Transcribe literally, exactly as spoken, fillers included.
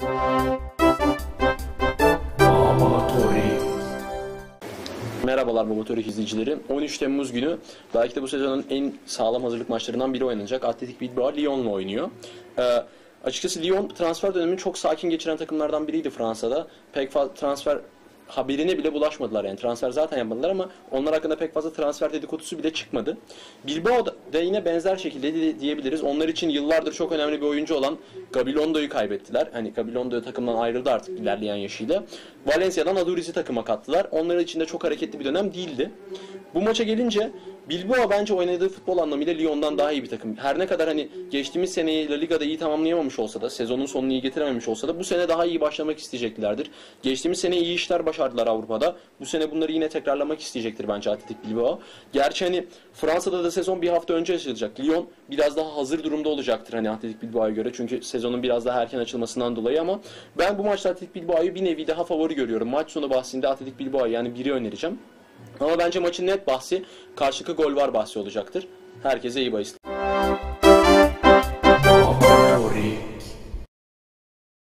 Merhabalar Momotori izleyicileri. on üç Temmuz günü belki de bu sezonun en sağlam hazırlık maçlarından biri oynanacak. Athletic Bilbao Lyon'la oynuyor. Ee, açıkçası Lyon transfer dönemini çok sakin geçiren takımlardan biriydi Fransa'da. Pek fazla transfer haberine bile bulaşmadılar, yani transfer zaten yapmadılar ama onlar hakkında pek fazla transfer dedikodusu bile çıkmadı. Bilbao da yine benzer şekilde diyebiliriz. Onlar için yıllardır çok önemli bir oyuncu olan Gabilondo'yu kaybettiler. Hani Gabilondo takımdan ayrıldı artık ilerleyen yaşıyla. Valencia'dan Aduriz'i takıma kattılar. Onlar için de çok hareketli bir dönem değildi. Bu maça gelince Bilbao bence oynadığı futbol anlamıyla Lyon'dan daha iyi bir takım. Her ne kadar hani geçtiğimiz seneyi La Liga'da iyi tamamlayamamış olsa da, sezonun sonunu iyi getirememiş olsa da bu sene daha iyi başlamak isteyeceklerdir. Geçtiğimiz sene iyi işler başardılar Avrupa'da. Bu sene bunları yine tekrarlamak isteyecektir bence Athletic Bilbao. Gerçi hani Fransa'da da sezon bir hafta önce açılacak. Lyon biraz daha hazır durumda olacaktır hani Athletic Bilbao'ya göre. Çünkü sezonun biraz daha erken açılmasından dolayı, ama ben bu maçta Athletic Bilbao'yu bir nevi daha favori görüyorum. Maç sonu bahsinde Athletic Bilbao'yu yani biri önereceğim. Ama bence maçın net bahsi karşılıklı gol var bahsi olacaktır. Herkese iyi bahis.